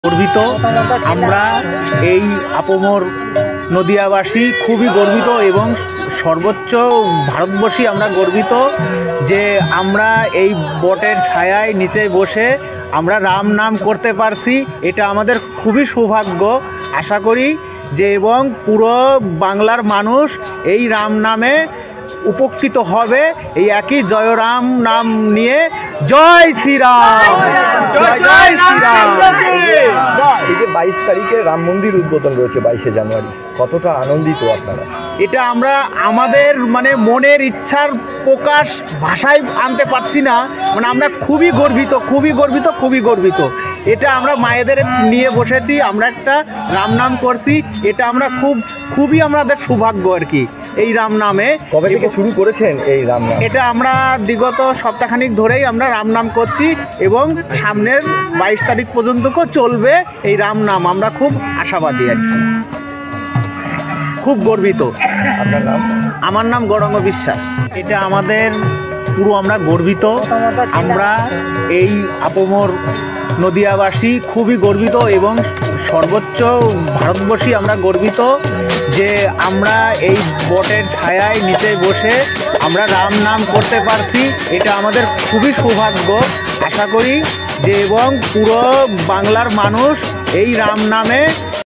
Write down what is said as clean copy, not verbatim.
গর্বিত আমরা এই আপমর নদিয়াবাসী খুবই গর্বিত এবং সর্বোচ্চ ভারতবর্ষী আমরা গর্বিত যে আমরা এই বটের ছায়ায় নিচে বসে আমরা রাম নাম করতে পারছি। এটা আমাদের খুবই সৌভাগ্য। আশা করি যে এবং পুরো বাংলার মানুষ এই রাম নামে উপকৃত হবে। এই একই জয় রাম নাম নিয়ে জয় শ্রীরাম, জয় শ্রীরাম। এই যে 22 তারিখে রাম মন্দির উদ্বোধন রয়েছে 22শে জানুয়ারি, কতটা আনন্দিত আপনারা? এটা আমরা আমাদের মনের ইচ্ছার প্রকাশ ভাষায় আনতে পারছি না। আমরা খুবই গর্বিত, খুবই গর্বিত, খুবই গর্বিত। এটা আমরা মায়েদের নিয়ে বসেছি, আমরা একটা রাম নাম করছি। এটা আমরা খুবই আমাদের সৌভাগ্য আর কি। এই রাম নামে কবে থেকে শুরু করেছেন এই রাম নাম? এটা আমরা বিগত সপ্তাহখানিক ধরেই আমরা রাম নাম করছি এবং সামনের 22 তারিখ পর্যন্ত চলবে এই রাম নাম। আমরা খুব আশাবাদী আর কি, খুব গর্বিত। আপনার নাম? আমার নাম গৌরাঙ্গ বিশ্বাস। এটা আমাদের পুরো আমরা গর্বিত। আমরা এই আপমর নদিয়াবাসী খুবই গর্বিত এবং সর্বোচ্চ ভারতবর্ষী আমরা গর্বিত যে আমরা এই বটের ছায়ায় নিচে বসে আমরা রাম নাম করতে পারছি। এটা আমাদের খুবই সৌভাগ্য। আশা করি যে এবং পুরো বাংলার মানুষ এই রাম নামে